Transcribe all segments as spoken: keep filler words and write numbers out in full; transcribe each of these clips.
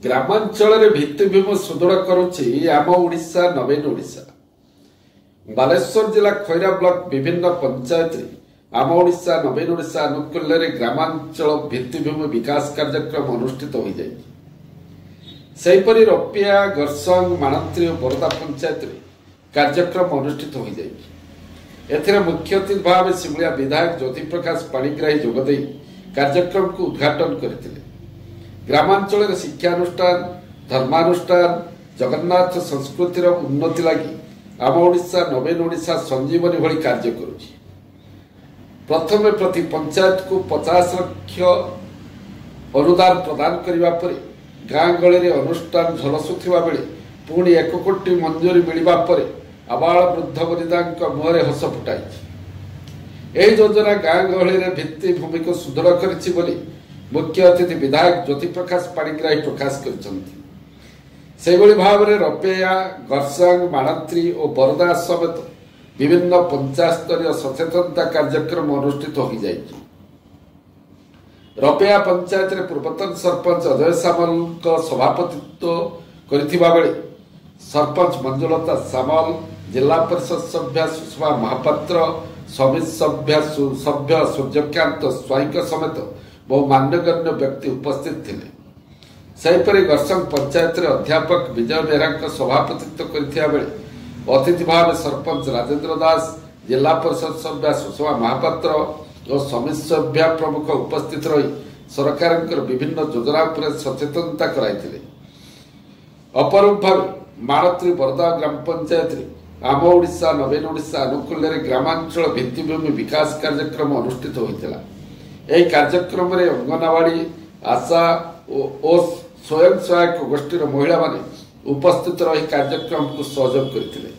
ग्रामांचल भित्तिभूमि सुदृढ़ करुच्ची आम ओडिशा नवीन ओडिशा। बालेश्वर जिला खैरा ब्लॉक विभिन्न पंचायत आम ओडिशा नवीन ओडिशा अनुकूल ग्रामांचल भित्तिभूमि विकास कार्यक्रम अनुष्ठित हो जाए। सेहीपरि रपिया गरसंग माणत्री और बरदा पंचायत कार्यक्रम अनुष्ठित हो जाए। एथिरे मुख्य अतिथि भाव सिमुलिया विधायक ज्योति प्रकाश पाणिग्राही जोगदे कार्यक्रम को उद्घाटन करथिले। ग्रामांचल शिक्षानुष्ठान धर्मानुष्ठान जगन्नाथ संस्कृतिर उन्नति लगी आम ओडिशा नवीन ओडिशा संजीवनी भली कार्य करुछि। प्रथम प्रति पंचायत को पचास लाख अनुदान प्रदान करने पर गाँ गली में अनुष्ठान झलसुवा बेले पुणी एक कोटी मंजूरी मिलवा पर आबाल वृद्ध वनिता मुहरे हस फुटाई। यह योजना गाँ गहली में भित्तिभूमि को सुदृढ़ करिछि बोली मुख्य अतिथि विधायक ज्योति प्रकाश पाणिग्राही प्रकाश कर भाव में रपेया गरसंग माणत्री और बरदा समेत विभिन्न पंचायत स्तरीय सचेतनता कार्यक्रम अनुष्ठित हो जाए। रपेया पंचायत रे पूर्वतन सरपंच अजय सामल सभापतित्व करिथिबा बेले सरपंच मंजुलता सामल जिला परिषद सभ्य सुषमा महापात्र समिति सभ्य सभ्य सूर्यकांत स्वाई समेत बहु मान्यगण्य व्यक्ति उपस्थित थे। सेहीपरि गरसंग पंचायत रे अध्यापक विजय बेहरा सभापतित्व करथिबा बेले अतिथि भाव सरपंच राजेंद्र दास जिला परिषद सभ्य सुषमा महापात्र और समिति सभ्य प्रमुख उपस्थित रही सरकार विभिन्न योजना पर सचेतनता कराइथिले। अपरूप भाव माणत्री बरदा ग्राम पंचायत आम ओडिशा नवीन ओडिशा अनुकूल ग्रामांचल भित्तिभूमि विकास कार्यक्रम अनुष्ठित होता। यह कार्यक्रम में अंगनवाड़ी आशा और स्वयं सहायक गोष्ठी महिला माने उपस्थित रही कार्यक्रम को सहयोग करथिले।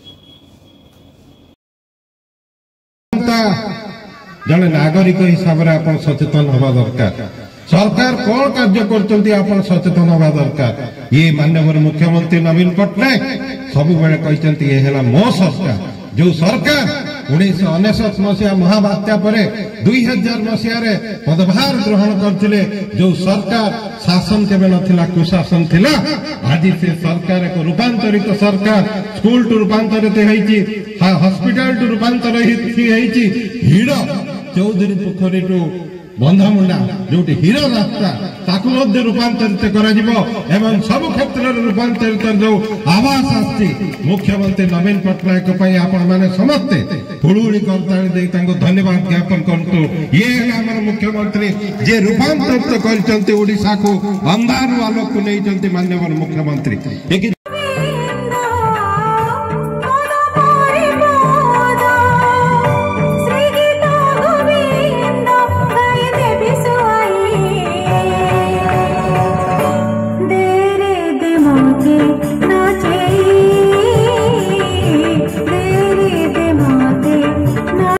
जने नागरिक हिसाब से आप सचेतन हवा दरकार। सरकार कौन कार्य कर सचेतन हवा दरकार। ये माननीय मुख्यमंत्री नवीन पट्टनायक सब कहते ये मो सरकार जो सरकार उन्नीस अनेशत मसीहा महाबात्या पर दुई हजार मसीह पदभार ग्रहण करते जो सरकार शासन केवे नथिला कुशासन थिला। आज से सरकार एक रूपांतरित सरकार स्कूल टू रूपांतरित होईची हॉस्पिटल टू रूपांतरित होईची हिड़ चौधरी पोखरी टू बंधामुंडा जो हिरो रास्ता ताकू मध्य रूपांतरित करा जिवो एवं सब क्षेत्र में रूपांतरित जो आवास आसी मुख्यमंत्री नवीन पट्टनायक पई आपण माने समस्ते हुड़ुहुड़ी करताली दे तांको धन्यवाद ज्ञापन करतु। ये हमर मुख्यमंत्री जे रूपांतरित करचंती ओडिशा को अंधारू आलोक को नहीं चलती माननीय मुख्यमंत्री।